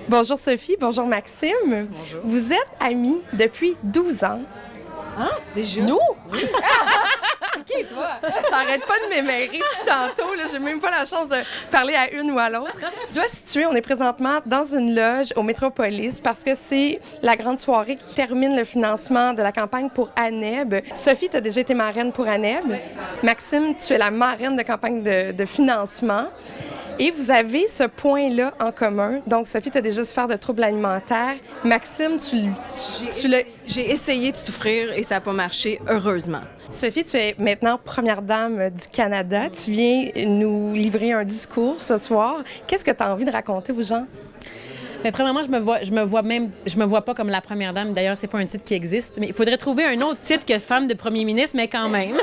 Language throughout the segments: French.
Bonjour Sophie, bonjour Maxime. Bonjour. Vous êtes amis depuis 12 ans. Hein? Déjà? Nous? Oui. C'est qui, toi? T'arrêtes pas de m'émêler depuis tantôt. J'ai même pas la chance de parler à une ou à l'autre. Je dois situer, on est présentement dans une loge au Métropolis parce que c'est la grande soirée qui termine le financement de la campagne pour ANEB. Sophie, tu as déjà été marraine pour ANEB. Oui. Maxime, tu es la marraine de campagne de financement. Et vous avez ce point-là en commun. Donc, Sophie, tu as déjà souffert de troubles alimentaires. Maxime, J'ai essayé de souffrir et ça n'a pas marché, heureusement. Sophie, tu es maintenant première dame du Canada. Tu viens nous livrer un discours ce soir. Qu'est-ce que tu as envie de raconter aux gens? Mais premièrement, je me vois pas comme la première dame. D'ailleurs, c'est pas un titre qui existe. Mais il faudrait trouver un autre titre que femme de premier ministre, mais quand même.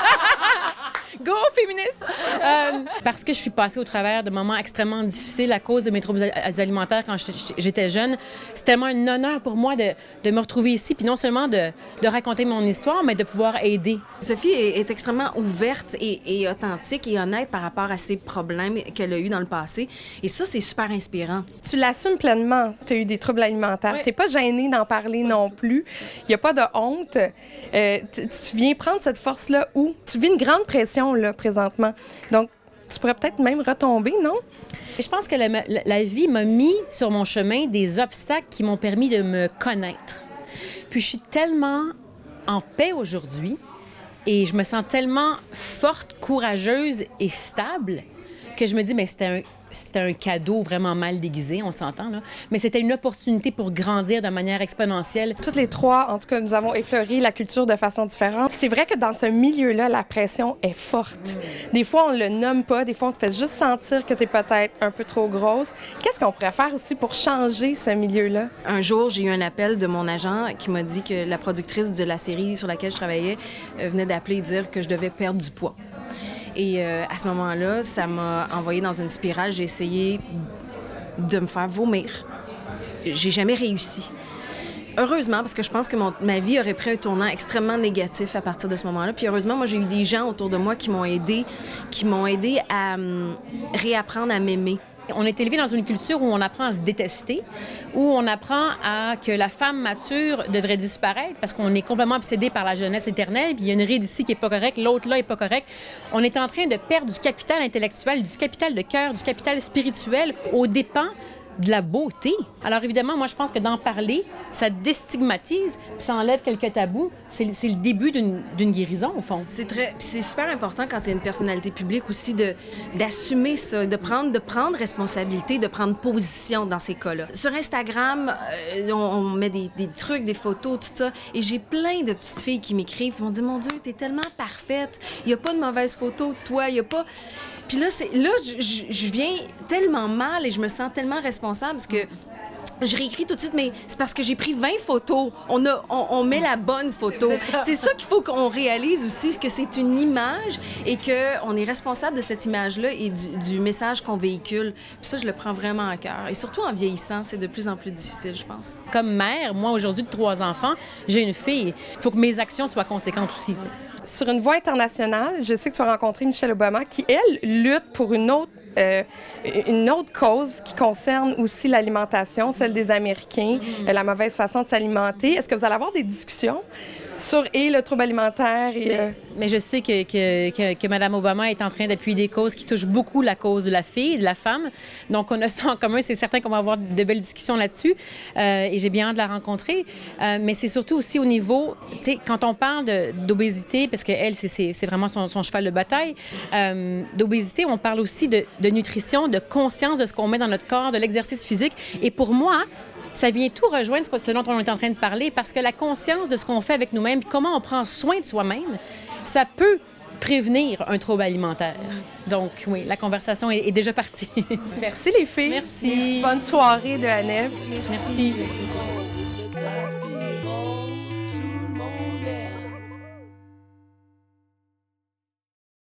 Go, féministe! Parce que je suis passée au travers de moments extrêmement difficiles à cause de mes troubles alimentaires quand j'étais jeune. C'est tellement un honneur pour moi de me retrouver ici, puis non seulement de raconter mon histoire, mais de pouvoir aider. Sophie est extrêmement ouverte et authentique et honnête par rapport à ses problèmes qu'elle a eus dans le passé. Et ça, c'est super inspirant. Tu l'assumes pleinement. Tu as eu des troubles alimentaires. Oui. Tu n'es pas gênée d'en parler non plus. Il n'y a pas de honte. Tu viens prendre cette force-là où tu vis une grande pression là, présentement. Donc, tu pourrais peut-être même retomber, non? Et je pense que la vie m'a mis sur mon chemin des obstacles qui m'ont permis de me connaître. Puis je suis tellement en paix aujourd'hui et je me sens tellement forte, courageuse et stable que je me dis, mais c'était un cadeau vraiment mal déguisé, on s'entend, là. Mais c'était une opportunité pour grandir de manière exponentielle. Toutes les trois, en tout cas, nous avons effleuré la culture de façon différente. C'est vrai que dans ce milieu-là, la pression est forte. Des fois, on le nomme pas. Des fois, on te fait juste sentir que tu es peut-être un peu trop grosse. Qu'est-ce qu'on pourrait faire aussi pour changer ce milieu-là? Un jour, j'ai eu un appel de mon agent qui m'a dit que la productrice de la série sur laquelle je travaillais venait d'appeler et dire que je devais perdre du poids. Et à ce moment-là, ça m'a envoyée dans une spirale. J'ai essayé de me faire vomir. J'ai jamais réussi. Heureusement, parce que je pense que ma vie aurait pris un tournant extrêmement négatif à partir de ce moment-là. Puis heureusement, moi, j'ai eu des gens autour de moi qui m'ont aidé à réapprendre à m'aimer. On est élevé dans une culture où on apprend à se détester, où on apprend que la femme mature devrait disparaître parce qu'on est complètement obsédé par la jeunesse éternelle, puis il y a une ride ici qui n'est pas correcte, l'autre là n'est pas correcte. On est en train de perdre du capital intellectuel, du capital de cœur, du capital spirituel aux dépens de la beauté. Alors évidemment, moi, je pense que d'en parler, ça déstigmatise, puis ça enlève quelques tabous. C'est le début d'une guérison, au fond. C'est super important quand tu es une personnalité publique aussi d'assumer ça, de prendre responsabilité, de prendre position dans ces cas-là. Sur Instagram, on met des trucs, des photos, tout ça, et j'ai plein de petites filles qui m'écrivent, qui m'ont dit « Mon Dieu, t'es tellement parfaite, il n'y a pas de mauvaise photo de toi, il n'y a pas... » Puis là, je viens tellement mal et je me sens tellement responsable parce que je réécris tout de suite, mais c'est parce que j'ai pris 20 photos. On met la bonne photo. C'est ça qu'il faut qu'on réalise aussi, que c'est une image et qu'on est responsable de cette image-là et du message qu'on véhicule. Puis ça, je le prends vraiment à cœur. Et surtout en vieillissant, c'est de plus en plus difficile, je pense. Comme mère, moi, aujourd'hui, de 3 enfants, j'ai une fille. Il faut que mes actions soient conséquentes aussi. Sur une voie internationale, je sais que tu as rencontré Michelle Obama qui, elle, lutte pour une autre cause qui concerne aussi l'alimentation, celle des Américains, la mauvaise façon de s'alimenter. Est-ce que vous allez avoir des discussions sur le trouble alimentaire? Mais je sais que Mme Obama est en train d'appuyer des causes qui touchent beaucoup la cause de la fille, de la femme. Donc, on a ça en commun. C'est certain qu'on va avoir de belles discussions là-dessus. Et j'ai bien hâte de la rencontrer. Mais c'est surtout aussi au niveau, tu sais, quand on parle d'obésité, parce qu'elle, c'est vraiment son cheval de bataille, d'obésité, on parle aussi de nutrition, de conscience de ce qu'on met dans notre corps, de l'exercice physique. Et pour moi, ça vient tout rejoindre ce dont on est en train de parler, parce que la conscience de ce qu'on fait avec nous-mêmes, comment on prend soin de soi-même, ça peut prévenir un trouble alimentaire. Donc, oui, la conversation est déjà partie. Merci les filles. Merci. Bonne soirée de ANEB. Merci.